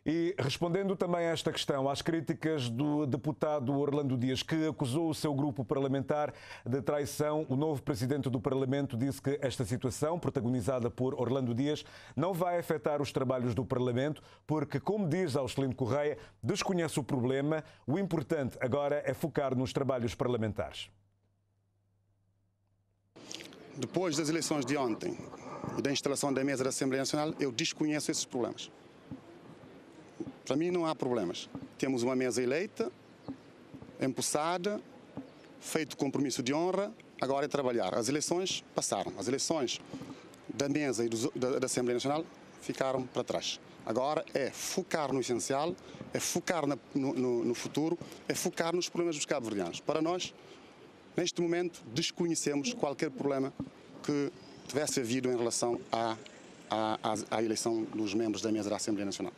E respondendo também a esta questão, às críticas do deputado Orlando Dias, que acusou o seu grupo parlamentar de traição, o novo presidente do Parlamento disse que esta situação, protagonizada por Orlando Dias, não vai afetar os trabalhos do Parlamento, porque, como diz Auscelino Correia, desconhece o problema. O importante agora é focar nos trabalhos parlamentares. Depois das eleições de ontem e da instalação da mesa da Assembleia Nacional, eu desconheço esses problemas. Para mim não há problemas. Temos uma mesa eleita, empossada, feito compromisso de honra, agora é trabalhar. As eleições passaram. As eleições da mesa e da Assembleia Nacional ficaram para trás. Agora é focar no essencial, é focar no futuro, é focar nos problemas dos cabo-verdianos. Para nós, neste momento, desconhecemos qualquer problema que tivesse havido em relação à eleição dos membros da mesa da Assembleia Nacional.